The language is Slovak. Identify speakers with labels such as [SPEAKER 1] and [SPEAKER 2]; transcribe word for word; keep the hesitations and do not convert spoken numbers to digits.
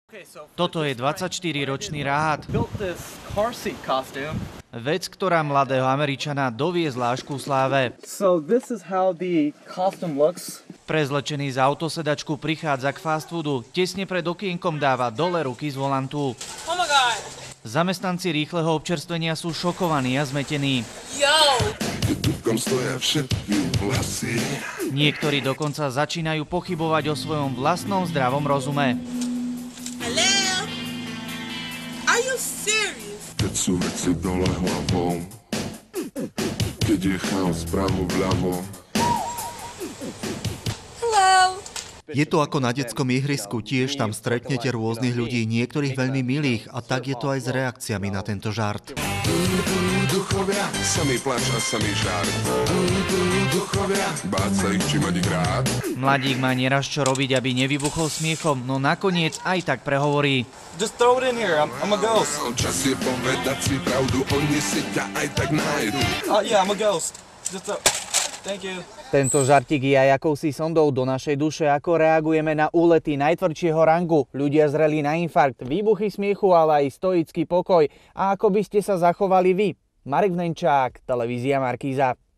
[SPEAKER 1] Toto je dvadsaťštyriročný rád. Vec, ktorá mladého Američana doviezla až ku sláve. Prezlečený z autosedačku prichádza k fast foodu. Tesne pred okienkom dáva dole ruky z volantu.
[SPEAKER 2] Oh my God.
[SPEAKER 1] Zamestnanci rýchleho občerstvenia sú šokovaní a zmetení.
[SPEAKER 2] Yo.
[SPEAKER 1] Niektorí dokonca začínajú pochybovať o svojom vlastnom zdravom rozume.
[SPEAKER 2] Hello? Are you serious?
[SPEAKER 3] Keď sú veci dole hlavou, keď je chaos spravo vľavo.
[SPEAKER 2] Hello?
[SPEAKER 4] Je to ako na detskom ihrisku, tiež tam stretnete rôznych ľudí, niektorých veľmi milých a tak je to aj s reakciami na tento žart.
[SPEAKER 3] Duchovia, sami plač a sami žart. Duchovia, báť sa ich, či mať ich rád.
[SPEAKER 1] Mladík má nieraz čo robiť, aby nevybuchol smiechom, no nakoniec aj tak prehovorí.
[SPEAKER 5] Just throw it in here, I'm, I'm a ghost.
[SPEAKER 3] Čas je povedať si pravdu, oni si ťa aj tak nájdu.
[SPEAKER 5] Uh, yeah, I'm a ghost. Just a... Thank you.
[SPEAKER 1] Tento žartík je aj akousi sondou do našej duše, ako reagujeme na úlety najtvrdšieho rangu. Ľudia zreli na infarkt, výbuchy smiechu, ale aj stoický pokoj. A ako by ste sa zachovali vy? Marek Vnenčák, televízia Markíza.